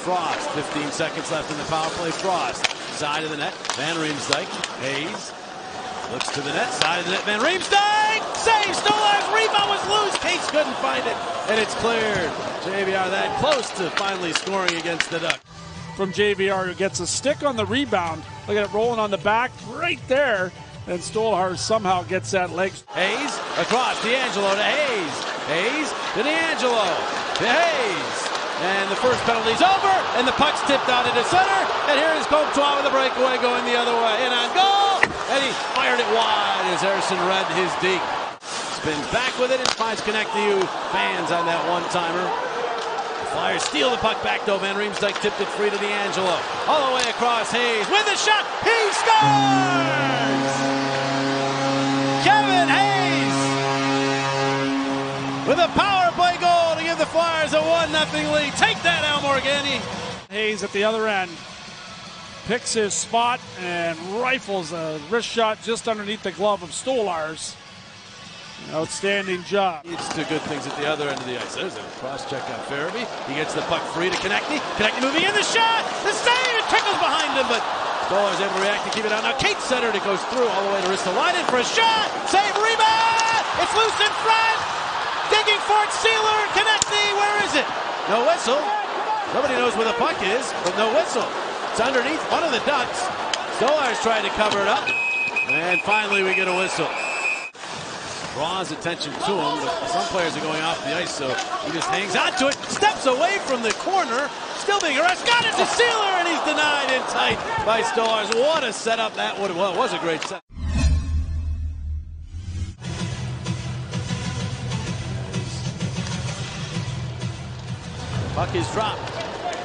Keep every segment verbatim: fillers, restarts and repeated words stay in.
Frost. fifteen seconds left in the power play. Frost, side of the net. Van Riemsdyk. Hayes looks to the net. Side of the net. Van Riemsdyk saves. Stolarz. Rebound was loose. Case couldn't find it, and it's cleared. J V R that close to finally scoring against the Ducks. From J V R, who gets a stick on the rebound. Look at it rolling on the back right there. And Stolarz somehow gets that leg. Hayes across. D'Angelo to Hayes. Hayes to D'Angelo. To Hayes. And the first penalty's over. And the puck's tipped out into center. And here is Comtois with a breakaway going the other way. And on goal. And he fired it wide as Harrison read his deke. Spins back with it and finds Connecticut fans on that one-timer. The Flyers steal the puck back though. Van Riemsdyk tipped it free to D'Angelo. All the way across. Hayes with the shot. He scores! Kevin Hayes with a power play goal to give the Flyers a one nothing lead. Take that, Al Morganti. Hayes at the other end picks his spot and rifles a wrist shot just underneath the glove of Stolarz. Outstanding job. It's two good things at the other end of the ice. There's a cross check on Farabee. He gets the puck free to Konecny. Konecny moving in, the shot, the save, it trickles behind him, but Stolarz able to react to keep it out. Now Kate centered, it goes through all the way to Ristolainen for a shot. Save, rebound. It's loose in front. Digging for it, Sealer, Konecny. Where is it? No whistle. Nobody knows where the puck is, but no whistle. It's underneath one of the Ducks. Stolarz tried to cover it up, and finally we get a whistle. Draws attention to him, but some players are going off the ice, so he just hangs on to it, steps away from the corner, still being arrested, got it to Sealer, and he's denied in tight by Stolarz. What a setup that would have, well, it was a great setup. The puck is dropped.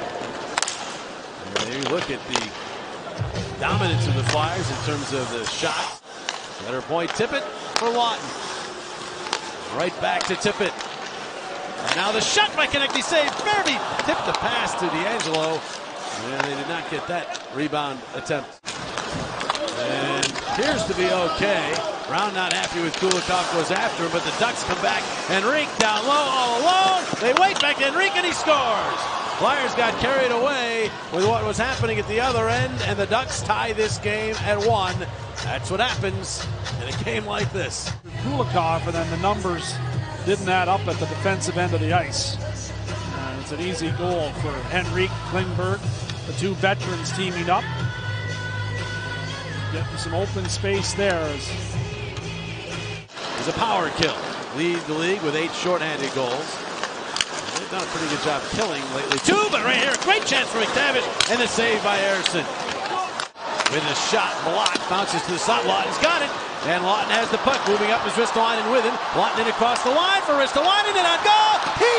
And you look at the dominance of the Flyers in terms of the shots. Better point, Tippett for Lawton. Right back to Tippett. And now the shot by Konecny saved. Farabee tipped the pass to D'Angelo. And they did not get that rebound attempt. And appears to be okay. Brown not happy with Kulikov, goes after him, but the Ducks come back. Henrique down low, all alone. They wait back to Henrique, and he scores. Flyers got carried away with what was happening at the other end, and the Ducks tie this game at one. That's what happens in a game like this. Kulikov, and then the numbers didn't add up at the defensive end of the ice. And it's an easy goal for Henrique, Klingberg, the two veterans teaming up. Getting some open space there. It's a power kill. Lead the league with eight shorthanded goals. They've done a pretty good job killing lately. Two, but right here, great chance for McTavish, and the save by Harrison. With a shot blocked, bounces to the slot. Lawton's got it, and Lawton has the puck. Moving up is Ristolainen with him. Lawton in across the line for Ristolainen, and on goal, he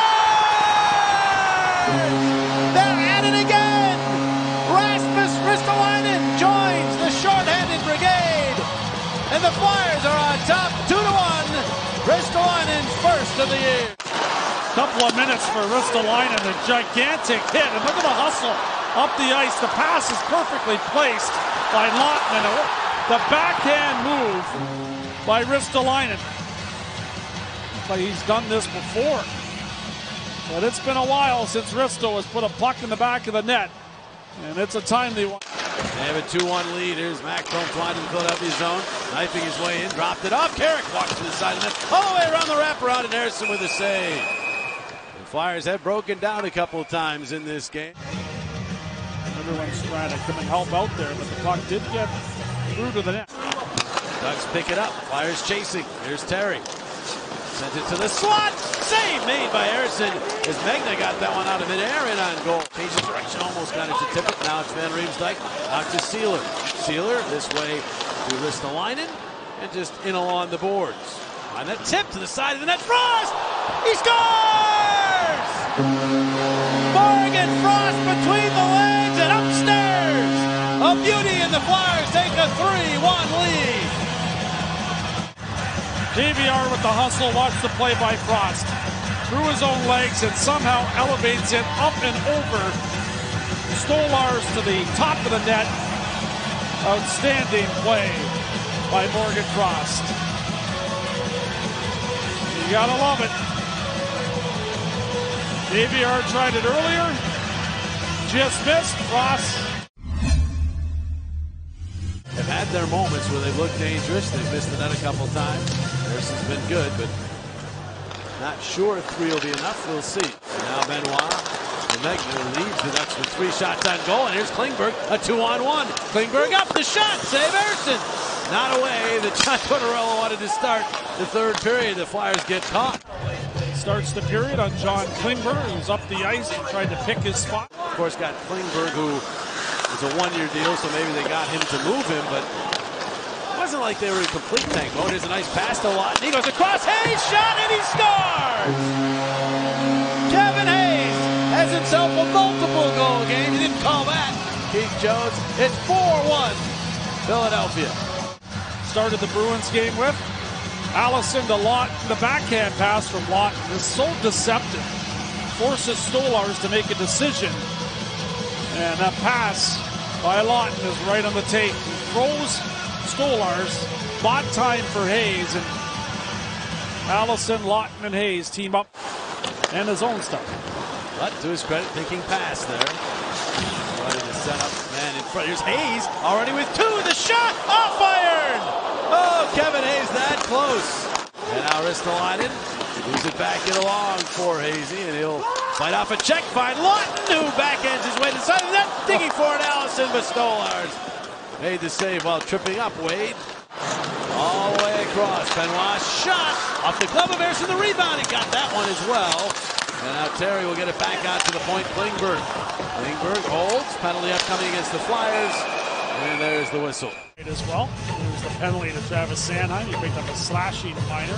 scores! They're at it again! Rasmus Ristolainen joins the shorthanded brigade, and the Flyers are on top, two to one. Ristolainen's first of the year. Couple of minutes for Ristolainen, a gigantic hit, and look at the hustle up the ice. The pass is perfectly placed by Lawton, and the backhand move by Ristolainen. But he's done this before. But it's been a while since Risto has put a puck in the back of the net, and it's a timely one. They have a two one lead. Here's Mac Comtois in the Philadelphia zone, knifing his way in, dropped it off. Carrick walks to the side of the net, all the way around the wraparound, and Harrison with a save. The Flyers have broken down a couple of times in this game. Everyone's trying to come and help out there, but the puck did get through to the net. Ducks pick it up. Flyers chasing. Here's Terry. Sent it to the slot. Save made by Harrison as Magna got that one out of midair and on goal. Changes direction, almost got it to Tippett. Now it's Van Riemsdyk out to Sealer. Sealer this way to Ristolainen and just in along the boards. On that tip to the side of the net. Frost! He scores! Morgan Frost between the legs and upstairs. A beauty, and the Flyers take a three one lead. J V R with the hustle. Watch the play by Frost. Through his own legs and somehow elevates it up and over Stolarz to the top of the net. Outstanding play by Morgan Frost. You gotta love it. J V R tried it earlier, just missed. Ross. They've had their moments where they've looked dangerous. They've missed the net a couple times. Harrison's been good, but not sure if three will be enough. We'll see. Now Benoit, the Megner leads the Ducks with three shots on goal, and here's Klingberg, a two-on-one. Klingberg up the shot, save Harrison. Not away. The John Tortorella wanted to start the third period. The Flyers get caught. Starts the period on John Klingberg, who's up the ice and trying to pick his spot. Of course, got Klingberg, who is a one-year deal, so maybe they got him to move him, but it wasn't like they were in complete tank mode. Here's a nice pass to Lawton. He goes across. Hayes shot, and he scores! Kevin Hayes has himself a multiple goal game. He didn't call that. Keith Jones. It's four one Philadelphia. Started the Bruins game with Allison to Lawton. The backhand pass from Lawton is so deceptive. Forces Stolarz to make a decision. And that pass by Lawton is right on the tape. He throws Stolarz, bought time for Hayes, and Allison, Lawton, and Hayes team up and his own stuff. But to his credit, thinking pass there. Ready to set up man in front. Here's Hayes already with two. The shot off iron. Oh, Kevin Hayes that close. And now Ristolainen moves it back in along for Hazy, and he'll fight off a check. Find Lawton, who backhands his way to the side of the net, digging for it. Allison, but Stolarz made the save while tripping up Wade. All the way across. Benoit shot off the glove of Harrison. The rebound. He got that one as well. And now Terry will get it back out to the point. Klingberg. Klingberg holds. Penalty upcoming against the Flyers. And there's the whistle. As well. There's the penalty to Travis Sanheim. He picked up a slashing minor.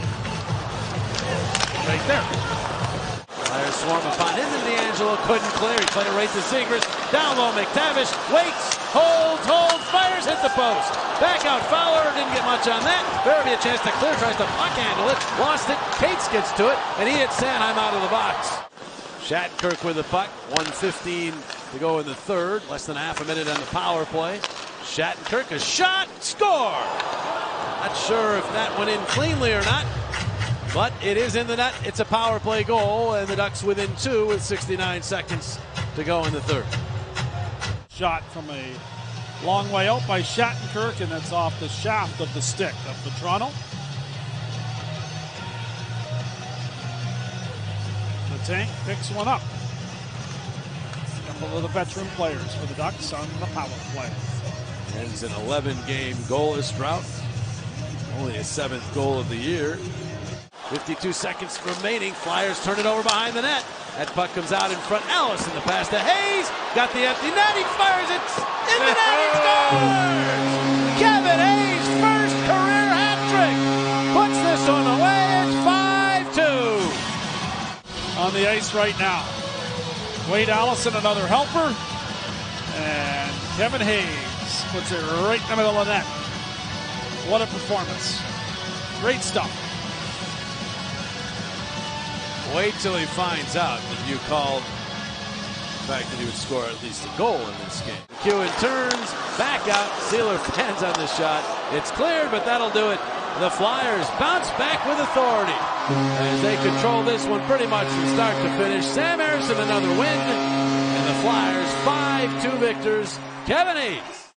Right there. Flyers swarm upon him, and D'Angelo couldn't clear. He played it right to Zegras. Down low, McTavish waits, holds, holds, fires, hit the post. Back out Fowler, didn't get much on that. Farabee a chance to clear, tries to puck handle it, lost it. Cates gets to it, and he hits Sanheim out of the box. Shattenkirk with the puck, one fifteen to go in the third. Less than half a minute on the power play. Shattenkirk, a shot, score! Not sure if that went in cleanly or not, but it is in the net. It's a power play goal, and the Ducks within two with sixty-nine seconds to go in the third. Shot from a long way out by Shattenkirk, and that's off the shaft of the stick of the Toronto. The tank picks one up. A couple of the veteran players for the Ducks on the power play. Ends an eleven game goalless drought. Only his seventh goal of the year. fifty-two seconds remaining. Flyers turn it over behind the net. That puck comes out in front. Allison, the pass to Hayes. Got the empty net. He fires it in the net. He scores! Kevin Hayes' first career hat trick. Puts this one away. It's five two. On the ice right now. Wade Allison, another helper. And Kevin Hayes puts it right in the middle of the net. What a performance. Great stuff. Wait till he finds out that you called the fact that he would score at least a goal in this game. McEwen turns, back out, Sealer fans on the shot. It's cleared, but that'll do it. The Flyers bounce back with authority as they control this one pretty much from start to finish. Sam Harrison another win, and the Flyers five two victors. Kevin Hayes